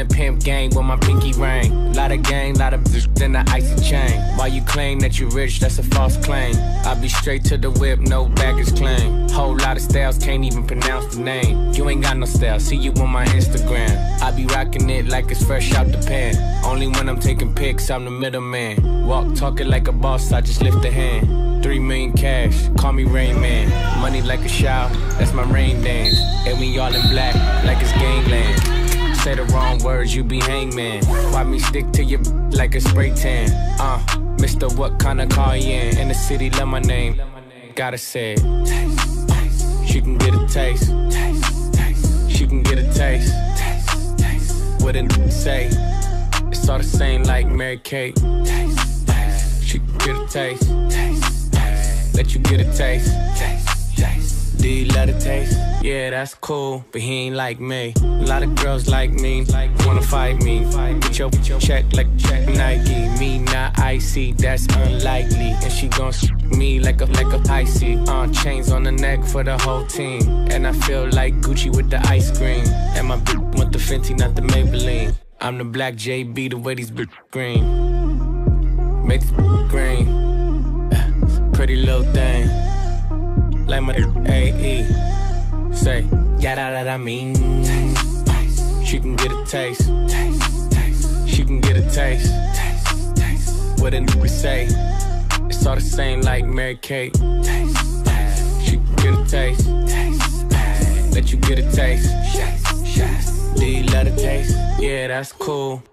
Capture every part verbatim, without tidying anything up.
the pimp game with my pinky ring. Lot of gang, lot of bitch, then the icy chain. While you claim that you rich, that's a false claim. I be straight to the whip, no baggage claim. Whole lot of styles, can't even pronounce the name. You ain't got no style, see you on my Instagram. I be rocking it like it's fresh out the pan. Only when I'm taking pics, I'm the middleman. Walk talking like a boss, I just lift a hand. Three million cash, call me Rain Man. Money like a shower, that's my rain dance. And we all in black, like it's gangland. Say the wrong words, you be hangman. Why me stick to you like a spray tan? Uh, Mister What kind of car you in? In the city, love my name. Gotta say it. Taste, taste. She can get a taste. Taste, taste. She can get a taste. Taste, taste. What a n say? It's all the same like Mary Kate. Taste, taste. She can get a taste. Taste, taste. Let you get a taste. Taste, taste. Do you love the taste? Yeah, that's cool, but he ain't like me. A lot of girls like me, wanna fight me. Get your check like check Nike. Me not icy, that's unlikely. And she gon' s me like a like a icy. Uh, chains on the neck for the whole team. And I feel like Gucci with the ice cream. And my bitch want the Fenty, not the Maybelline. I'm the black J B, the way these bitch green. Make this green. Pretty little thing. Like my A E. Say, yeah, that, that I mean. Taste, taste. She can get a taste. Taste, taste. She can get a taste. Taste, taste. What a n say? It's all the same like Mary Kate. Taste, taste. She can get a taste. Taste, taste. Let you get a taste. Yes, yes. Do you love the taste? Yeah, that's cool.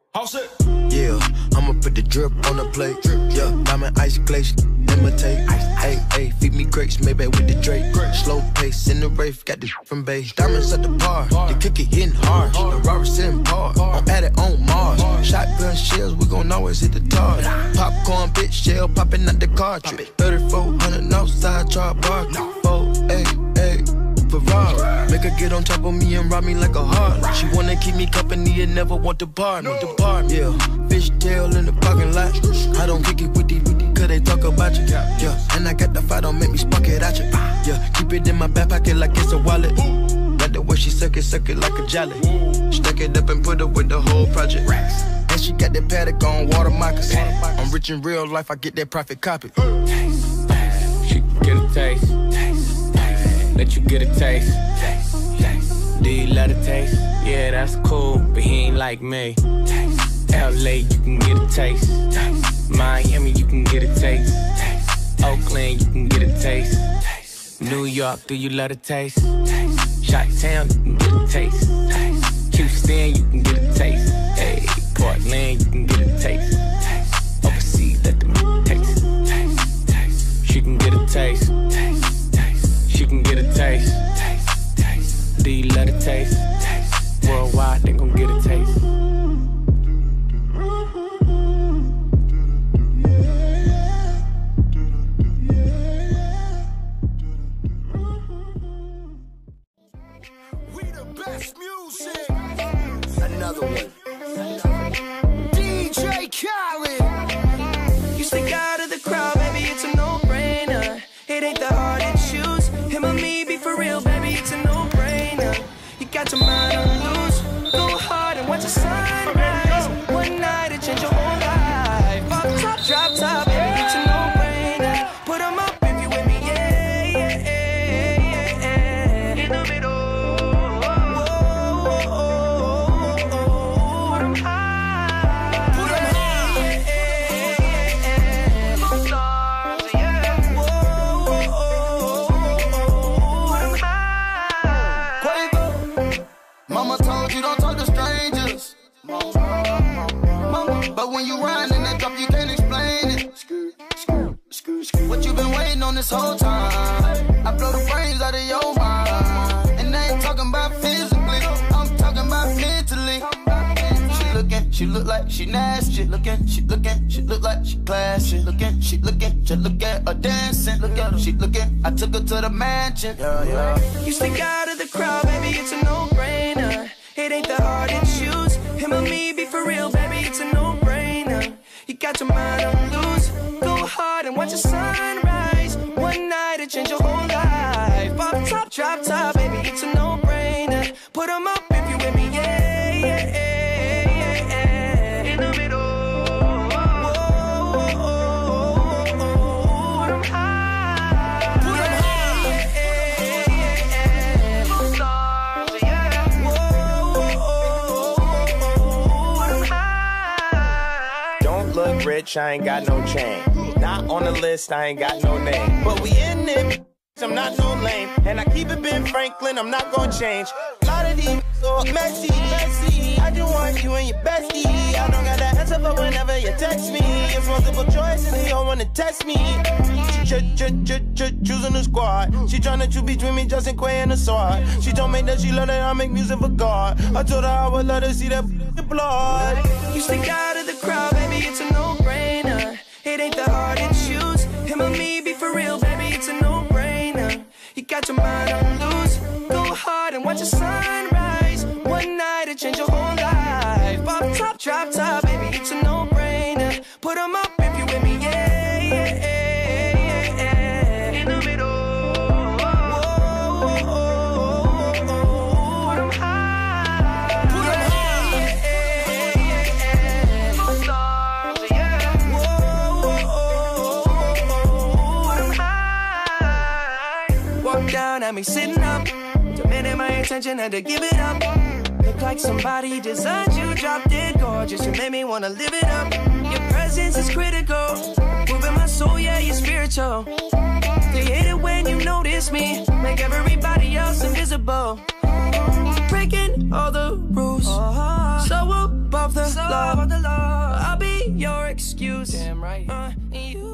Yeah, I'ma put the drip on the plate. Yeah, diamond ice glaze, imitate. Hey, hey, feed me grapes, maybe with the Drake. Slow pace in the rave, got this from base. Diamonds at the bar, the cookie hitting hard. The Robert sitting par, I'm at it on Mars. Shotgun shells, we gon' always hit the tar. Popcorn, bitch, shell popping out the cartridge. thirty-four hundred outside, drop bar. Four, eight, eight. Ferrari. Make her get on top of me and rob me like a heart. She wanna keep me company and never want to bar me. Depart, yeah. Fishtail in the parking lot. I don't kick it with these, cause they talk about you. Yeah, and I got the fight, don't make me spark it at you. Yeah, keep it in my back pocket like it's a wallet. Like the way she suck it, suck it like a jolly. Stack it up and put her with the whole project. And she got that paddock on water moccasin. I'm rich in real life, I get that profit copy. Taste, taste. She can get a taste. Taste. Let you get a taste. Taste, taste. Do you love the taste? Yeah, that's cool, but he ain't like me. Taste, L A, you can get a taste. Taste. Miami, you can get a taste. Taste. Oakland, you can get a taste. Taste. New York, do you love the taste? Taste. Chi-Town, you can get a taste. Taste. Houston, you can get a taste. Hey, Portland, you can get a taste. Taste. Overseas, let them taste. Taste. Taste. She can get a taste. Taste. She can get a taste. Taste, taste. Do you love the taste? Taste, taste. Worldwide, they gon' get a taste. We the best music. Another one. D J Khaled. You stick out of the crowd, baby, it's a no-brainer. It ain't the hard to choose. Him or me, be for real, baby, it's a no-brainer. You got your mind on loose. Go hard and watch the sunrise. One night it change your whole life. Up top, drop top, baby, it's a no-brainer. Put 'em up if you with me, yeah, yeah, yeah, yeah. In the middle. Whoa, whoa, whoa, whoa. Put 'em high. Put 'em high. Yeah, yeah, yeah, yeah. Stars, yeah. Whoa, whoa, whoa. Put 'em high. Quavo. Mama told you don't talk to strangers. Mama, but when you ride in that drop, you can't explain it. What you been waiting on this whole time? I blow the brains out of your mind. And I ain't talking about physically, I'm talking about mentally. She looking, she look like she nasty. Looking, she looking, she look like she classy. Looking, she looking, just look at her dancing. Look at her, she looking, I took her to the mansion. Yeah, yeah. You stick out of the crowd, baby, it's a no-brainer. It ain't that hard to choose. Him or me, be for real, baby, it's a no-brainer. You got your mind on loose. Go hard and watch the sunrise. One night it change your whole life. Pop top, drop top, baby, it's a no-brainer. Put 'em up if you with me, yeah, yeah, yeah. rich, I ain't got no chain. Not on the list, I ain't got no name. But we in it, I'm not no lame. And I keep it Ben Franklin, I'm not gonna change. A lot of these so messy, messy. I just want you and your bestie. I don't got that answer for whenever you text me. It's multiple choice and you don't wanna test me. She ch ch ch ch choosing the squad. She tryna choose between me, Justin Quay and the sword. She told me that she love that I make music for God. I told her I would let her see that blood. You stick out of the crowd, baby, it's a no-brainer. It ain't that hard to choose. Him or me, be for real, baby, it's a no-brainer. You got your mind on loose. Go hard and watch the sunrise. One night to change your whole life. Pop top, drop top, baby, it's a no-brainer. Put them up if you with me, yeah, yeah, yeah, yeah. In the middle. At me sitting up, demanding my attention, had to give it up. Look like somebody designed you, dropped it gorgeous. You made me wanna live it up. Your presence is critical, moving my soul, yeah, you're spiritual. They hate it when you notice me, make everybody else invisible. Breaking all the rules, so above the law. I'll be your excuse. Damn right. Uh, you